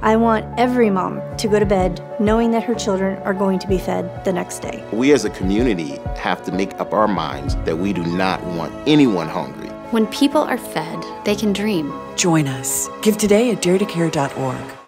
I want every mom to go to bed knowing that her children are going to be fed the next day. We as a community have to make up our minds that we do not want anyone hungry. When people are fed, they can dream. Join us. Give today at daretocare.org.